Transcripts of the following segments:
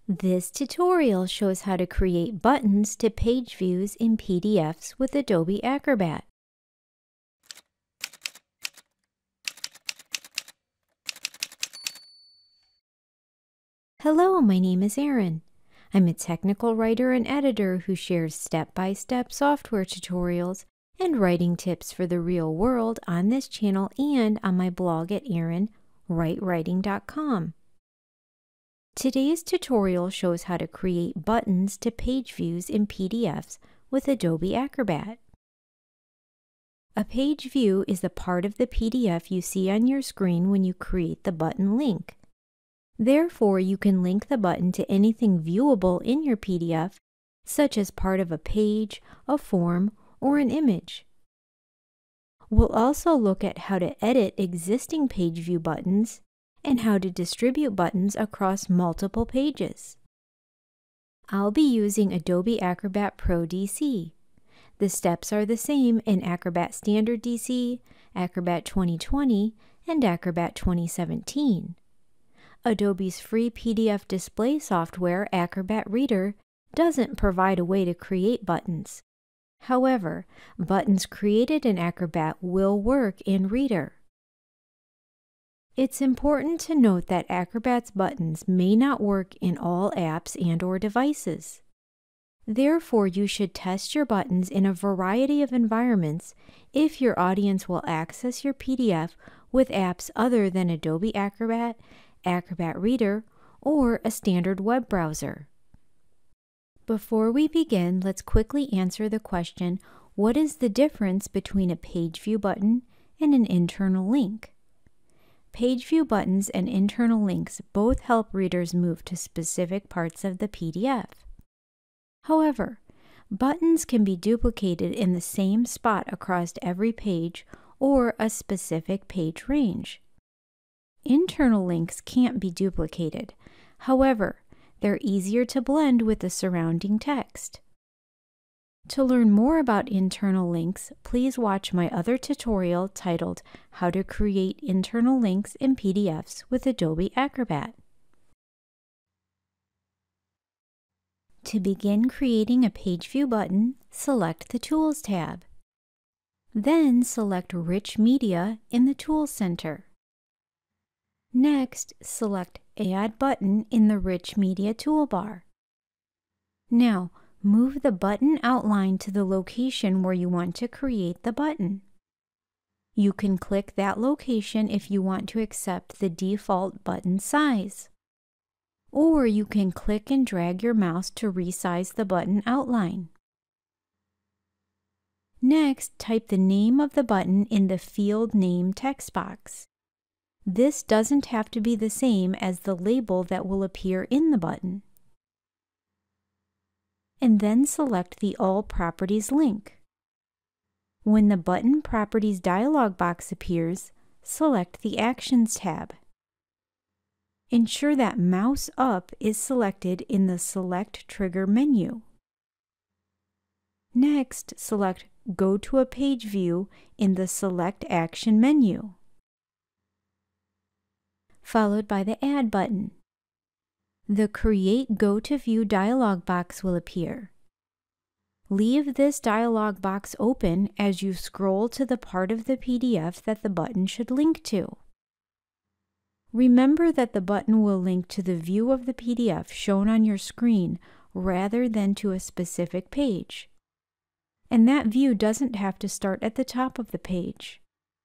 This tutorial shows how to create buttons to page views in PDFs with Adobe Acrobat. Hello, my name is Erin. I'm a technical writer and editor who shares step-by-step software tutorials and writing tips for the real world on this channel and on my blog at erinwritewriting.com. Today's tutorial shows how to create buttons to page views in PDFs with Adobe Acrobat. A page view is the part of the PDF you see on your screen when you create the button link. Therefore, you can link the button to anything viewable in your PDF, such as part of a page, a form, or an image. We'll also look at how to edit existing page view buttons and how to distribute buttons across multiple pages. I'll be using Adobe Acrobat Pro DC. The steps are the same in Acrobat Standard DC, Acrobat 2020, and Acrobat 2017. Adobe's free PDF display software, Acrobat Reader, doesn't provide a way to create buttons. However, buttons created in Acrobat will work in Reader. It's important to note that Acrobat's buttons may not work in all apps and/or devices. Therefore, you should test your buttons in a variety of environments if your audience will access your PDF with apps other than Adobe Acrobat, Acrobat Reader, or a standard web browser. Before we begin, let's quickly answer the question, what is the difference between a page view button and an internal link? Page view buttons and internal links both help readers move to specific parts of the PDF. However, buttons can be duplicated in the same spot across every page or a specific page range. Internal links can't be duplicated. However, they're easier to blend with the surrounding text. To learn more about internal links, please watch my other tutorial titled How to Create Internal Links in PDFs with Adobe Acrobat. To begin creating a page view button, select the Tools tab. Then select Rich Media in the Tools Center. Next, select Add Button in the Rich Media toolbar. Now, move the button outline to the location where you want to create the button. You can click that location if you want to accept the default button size. Or you can click and drag your mouse to resize the button outline. Next, type the name of the button in the Field Name text box. This doesn't have to be the same as the label that will appear in the button. And then select the All Properties link. When the Button Properties dialog box appears, select the Actions tab. Ensure that Mouse Up is selected in the Select Trigger menu. Next, select Go to a Page View in the Select Action menu, followed by the Add button. The Create Go to View dialog box will appear. Leave this dialog box open as you scroll to the part of the PDF that the button should link to. Remember that the button will link to the view of the PDF shown on your screen rather than to a specific page. And that view doesn't have to start at the top of the page.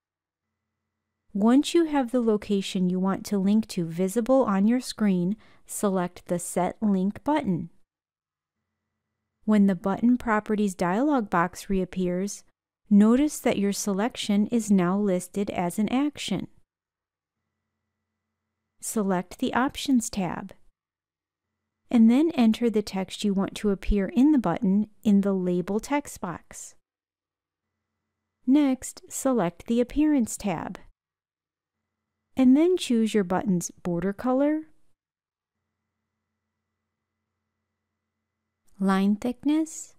Once you have the location you want to link to visible on your screen, select the Set Link button. When the Button Properties dialog box reappears, notice that your selection is now listed as an action. Select the Options tab, and then enter the text you want to appear in the button in the Label text box. Next, select the Appearance tab, and then choose your button's border color, line thickness,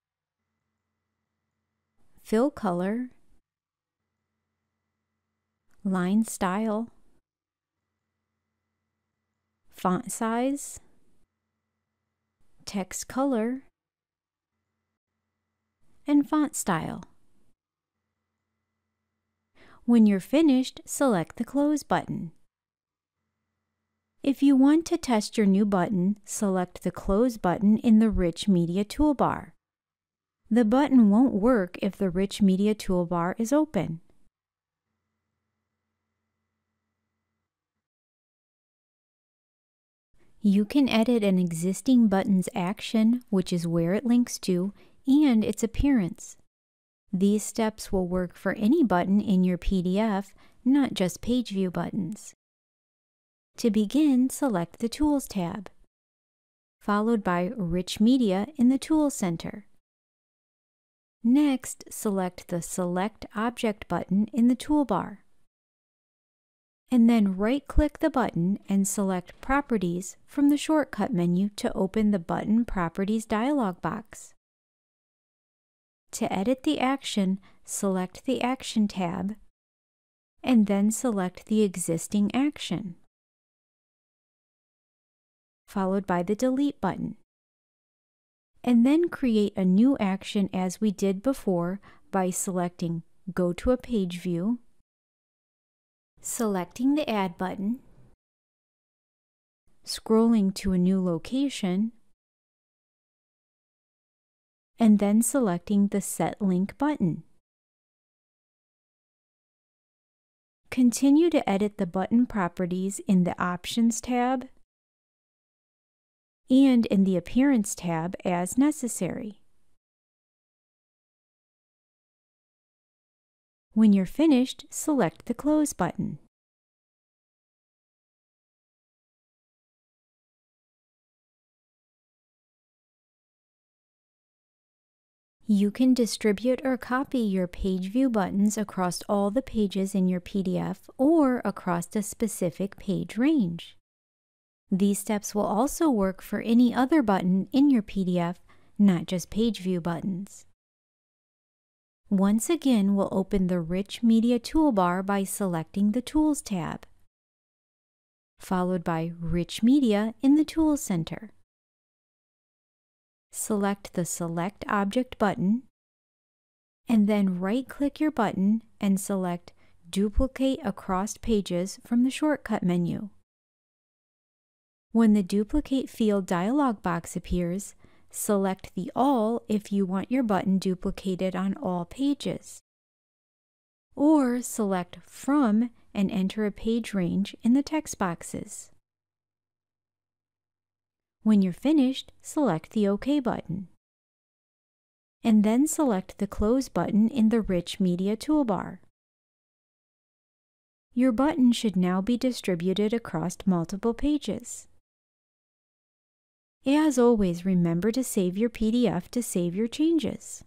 fill color, line style, font size, text color, and font style. When you're finished, select the Close button. If you want to test your new button, select the Close button in the Rich Media toolbar. The button won't work if the Rich Media toolbar is open. You can edit an existing button's action, which is where it links to, and its appearance. These steps will work for any button in your PDF, not just page view buttons. To begin, select the Tools tab, followed by Rich Media in the Tools Center. Next, select the Select Object button in the toolbar. And then right-click the button and select Properties from the shortcut menu to open the Button Properties dialog box. To edit the action, select the Action tab, and then select the existing action, followed by the Delete button. And then create a new action as we did before by selecting Go to a Page View, selecting the Add button, scrolling to a new location, and then selecting the Set Link button. Continue to edit the button properties in the Options tab and in the Appearance tab as necessary. When you're finished, select the Close button. You can distribute or copy your page view buttons across all the pages in your PDF or across a specific page range. These steps will also work for any other button in your PDF, not just page view buttons. Once again, we'll open the Rich Media toolbar by selecting the Tools tab, followed by Rich Media in the Tools Center. Select the Select Object button, and then right-click your button and select Duplicate Across Pages from the shortcut menu. When the Duplicate Field dialog box appears, select the All if you want your button duplicated on all pages, or select From and enter a page range in the text boxes. When you're finished, select the OK button, and then select the Close button in the Rich Media toolbar. Your button should now be distributed across multiple pages. As always, remember to save your PDF to save your changes.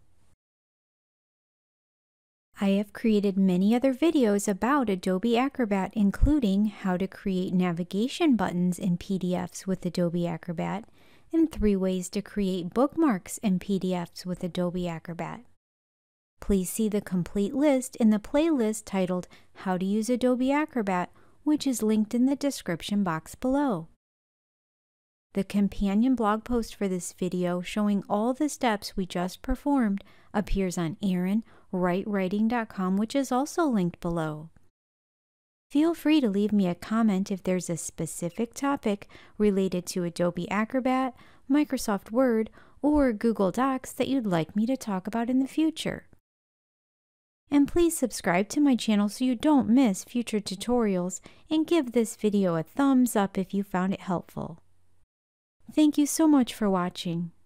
I have created many other videos about Adobe Acrobat, including how to create navigation buttons in PDFs with Adobe Acrobat, and 3 ways to create bookmarks in PDFs with Adobe Acrobat. Please see the complete list in the playlist titled How to Use Adobe Acrobat, which is linked in the description box below. The companion blog post for this video showing all the steps we just performed appears on ErinWriteWriting.com, which is also linked below. Feel free to leave me a comment if there's a specific topic related to Adobe Acrobat, Microsoft Word, or Google Docs that you'd like me to talk about in the future. And please subscribe to my channel so you don't miss future tutorials, and give this video a thumbs up if you found it helpful. Thank you so much for watching.